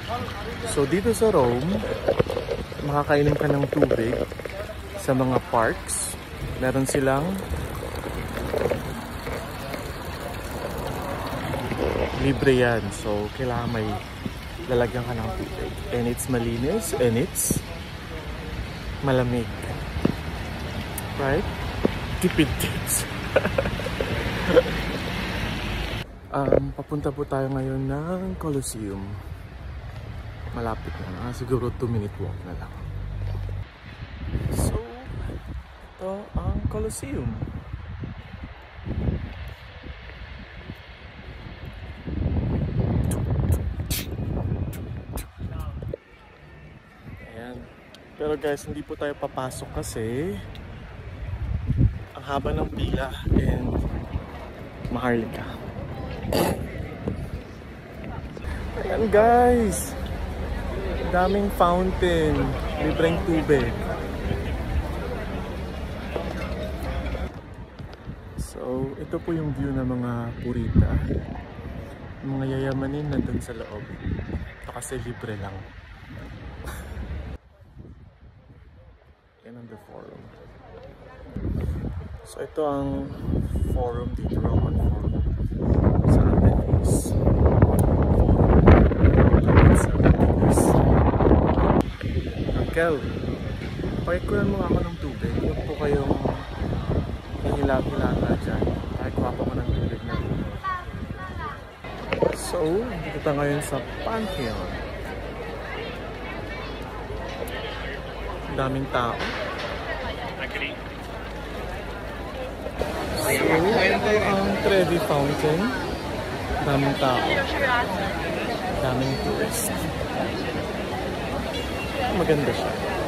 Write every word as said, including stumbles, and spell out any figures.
So dito sa Rome, makakainom ka ng tubig sa mga parks. Meron silang libre yan. So kailangan may lalagyan ka ng tubig. And it's malinis and it's malamig. Right? Tipid tips. um, papunta po tayo ngayon ng Colosseum. Malapit na. Ah, siguro two minute walk na lang. So, ito ang Colosseum. Ayan. Pero guys, hindi po tayo papasok kasi ang haba ng pila and maharlika. Ayan guys, daming fountain, libreng tubig. So ito po yung view ng mga purita, mga yayamanin nandun sa loob. Ito kasi libre lang. Yan ang the forum. So ito ang forum dito, Roman Forum sa Athens. Uncle, pakikuhan mo ako ng tubig. Huwag po kayong nahilap-hilata dyan. Pakikuha pa ko ng tubig na. So, dito tayo ngayon sa Pantheon. Daming tao. So, ito ang Trevi Fountain. Daming tao. Daming tourist. Maganda siya.